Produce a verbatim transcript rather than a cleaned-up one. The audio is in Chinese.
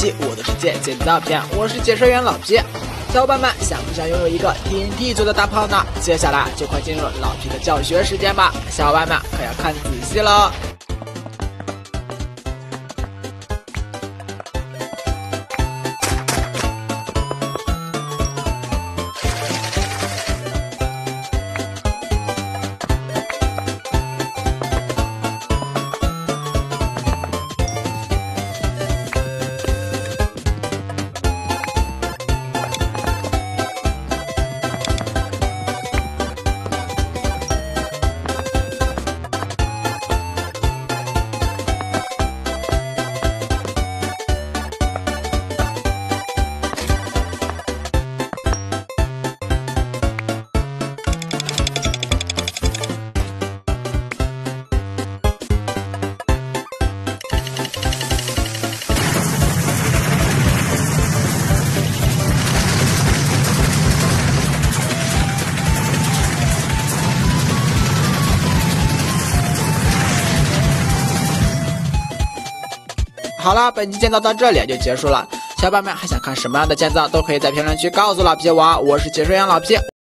期我的世界建造篇，我是解说员老皮。小伙伴们想不想拥有一个 T N T 做的大炮呢？接下来就快进入老皮的教学时间吧，小伙伴们可要看仔细了。好了，本期建造到这里就结束了。小伙伴们还想看什么样的建造，都可以在评论区告诉老皮我。我是解说员老皮。